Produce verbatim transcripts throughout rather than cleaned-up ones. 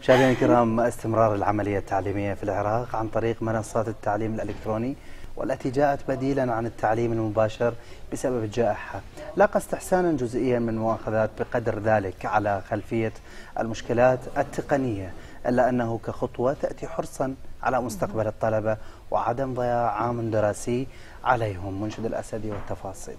مشاهدينا الكرام، استمرار العملية التعليمية في العراق عن طريق منصات التعليم الإلكتروني والتي جاءت بديلا عن التعليم المباشر بسبب الجائحة لاقى استحسانا جزئيا من المؤاخذات بقدر ذلك على خلفية المشكلات التقنية، إلا أنه كخطوة تأتي حرصا على مستقبل الطلبة وعدم ضياع عام دراسي عليهم. منشد الأسدي والتفاصيل.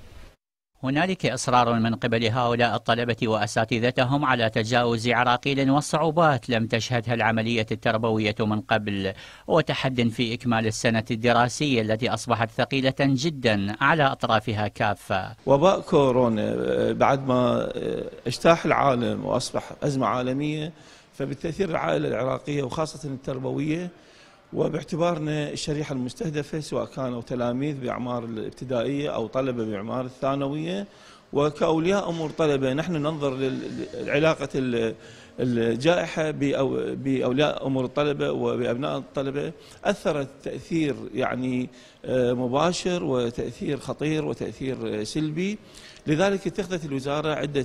هنالك إصرار من قبل هؤلاء الطلبة وأساتذتهم على تجاوز عراقيل وصعوبات لم تشهدها العملية التربوية من قبل، وتحد في إكمال السنة الدراسية التي أصبحت ثقيلة جدا على أطرافها كافة. وباء كورونا بعد ما اجتاح العالم وأصبح أزمة عالمية، فبالتأثير العائلة العراقية وخاصة التربوية، وباعتبارنا الشريحة المستهدفة سواء كانوا تلاميذ بأعمار الابتدائية أو طلبة بأعمار الثانوية، وكأولياء أمور طلبة نحن ننظر لعلاقة الجائحة بأولياء أمور الطلبة وبأبناء الطلبة، أثرت تأثير يعني مباشر وتأثير خطير وتأثير سلبي. لذلك اتخذت الوزارة عدة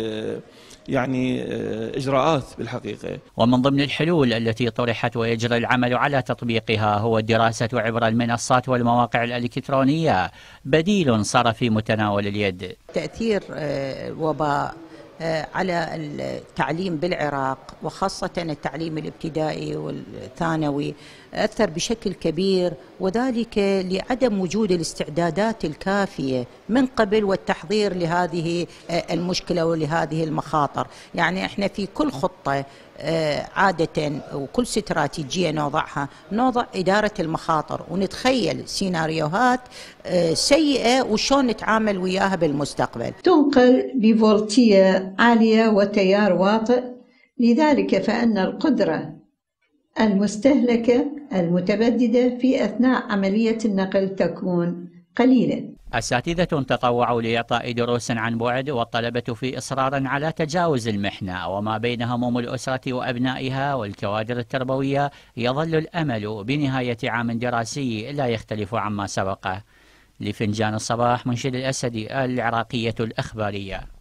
يعني إجراءات بالحقيقة. ومن ضمن الحلول التي طرحت ويجري العمل على تطبيقها هو الدراسة عبر المنصات والمواقع الإلكترونية، بديل صار في متناول اليد. تأثير وباء على التعليم بالعراق وخاصة التعليم الابتدائي والثانوي أثر بشكل كبير، وذلك لعدم وجود الاستعدادات الكافية من قبل والتحضير لهذه المشكلة ولهذه المخاطر. يعني احنا في كل خطة عادة وكل استراتيجية نوضعها نوضع إدارة المخاطر ونتخيل سيناريوهات سيئة وشون نتعامل وياها بالمستقبل. تنقل بفولتية عالية وتيار واطئ، لذلك فإن القدرة المستهلكة المتبددة في أثناء عملية النقل تكون قليلة. أساتذة تطوعوا لإعطاء دروس عن بعد، والطلبة في إصرار على تجاوز المحنة وما بين هموم الأسرة وأبنائها والكوادر التربوية يظل الأمل بنهاية عام دراسي لا يختلف عما سبقه. لفنجان الصباح، منشد الأسدي، العراقية الأخبارية.